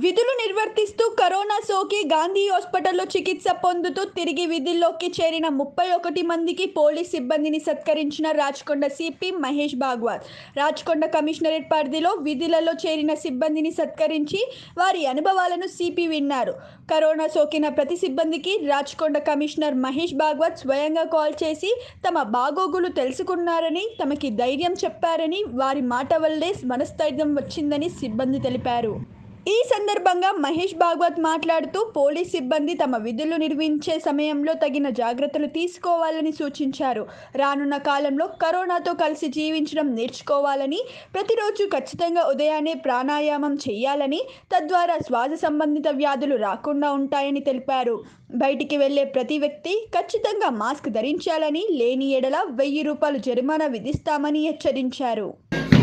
విధులు నిర్వర్తిస్తూ కరోనా సోకి గాంధీ హాస్పిటల్లో చికిత్స పొందుతూ తిరిగి విధుల్లోకి చేరిన 31 మందికి పోలీస్ సిబ్బందిని సత్కరించిన రాచకొండ సిపి మహేష్ భాగవత్. రాచకొండ కమిషనరేట్ పరిధిలో విధులలో చేరిన సిబ్బందిని సత్కరించి వారి అనుభవాలను సిపి విన్నారు. కరోనా సోకిన ప్రతి సిబ్బందికి రాచకొండ కమిషనర్ మహేష్ భాగవత్ స్వయంగా కాల్ చేసి తమ బాగోగులు తెలుసుకున్నారని, తమకి ధైర్యం చెప్పారని, వారి మాట వల్లే మనస్థైర్యం వచ్చిందని సిబ్బంది తెలిపారు. ఈ సందర్భంగా మహేష్ భాగవత్ మాట్లాడుతూ పోలీస్ సిబ్బంది తమ విధులు నిర్వహించే సమయంలో తగిన జాగ్రత్తలు తీసుకోవాలని సూచించారు. రానున్న కాలంలో కరోనాతో కలిసి జీవించడం నేర్చుకోవాలని, ప్రతిరోజు ఖచ్చితంగా ఉదయాన్నే ప్రాణాయామం చేయాలని, తద్వారా శ్వాస సంబంధిత వ్యాధులు రాకుండా ఉంటాయని తెలిపారు. బయటికి వెళ్లే ప్రతి వ్యక్తి ఖచ్చితంగా మాస్క్ ధరించాలని, లేని ఎడల 1000 రూపాయలు జరిమానా విధిస్తామని హెచ్చరించారు.